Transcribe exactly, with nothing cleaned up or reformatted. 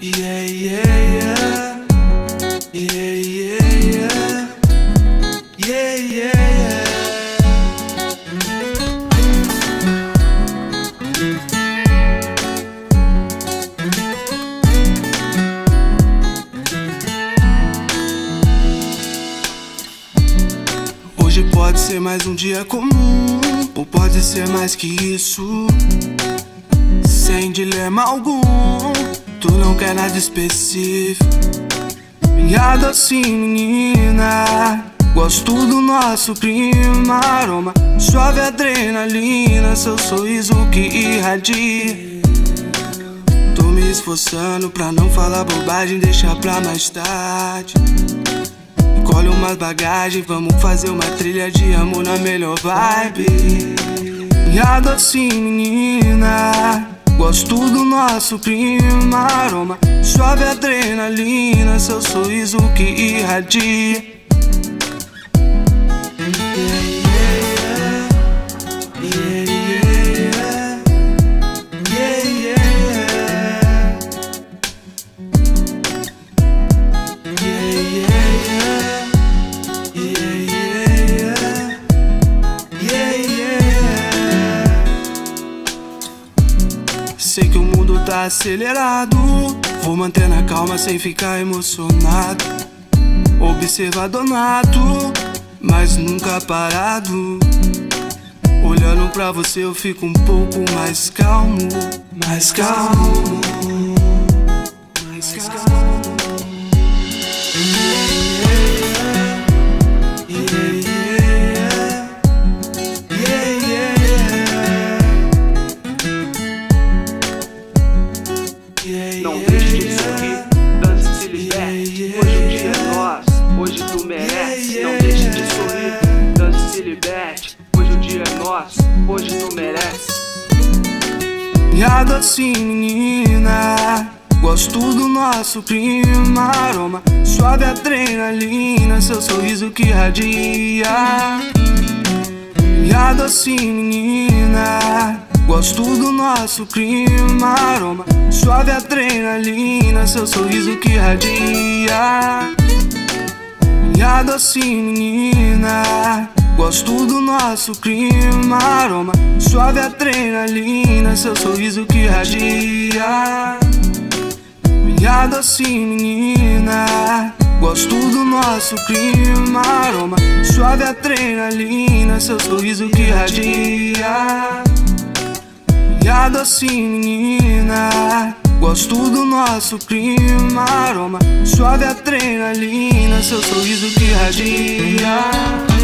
Yeah, yeah, yeah. Yeah, yeah, yeah. Yeah, yeah, yeah. Hoje pode ser mais um dia comum, ou pode ser mais que isso. Sem dilema algum, tu não quer nada específico. Minha docinha menina, gosto do nosso clima, aroma suave, adrenalina, seu sorriso que irradia. Tô me esforçando pra não falar bobagem, deixar pra mais tarde. Colhe umas bagagens, vamos fazer uma trilha de amor na melhor vibe. Minha docinha menina, gosto do nosso clima, aroma suave, adrenalina, seu sorriso que irradia. Sei que o mundo tá acelerado, vou manter na calma sem ficar emocionado. Observador nato, mas nunca parado. Olhando pra você eu fico um pouco mais calmo. Mais calmo, mais calmo. Não deixe de sorrir, dance e se liberte. Hoje o dia é nosso, hoje tu merece. Não deixe de sorrir, dance e se liberte. Hoje o dia é nosso, hoje tu merece. Minha docinha menina, gosto do nosso clima, aroma suave, adrenalina, seu sorriso que irradia. Minha docinha menina, gosto do nosso clima, aroma suave, adrenalina, seu sorriso que irradia. Minha docinha menina, gosto do nosso clima, aroma suave, adrenalina, seu sorriso que irradia. Minha docinha menina, gosto do nosso clima, aroma suave, adrenalina, seu sorriso que irradia. Minha docinha menina, gosto do nosso clima, aroma suave, adrenalina, seu sorriso que irradia.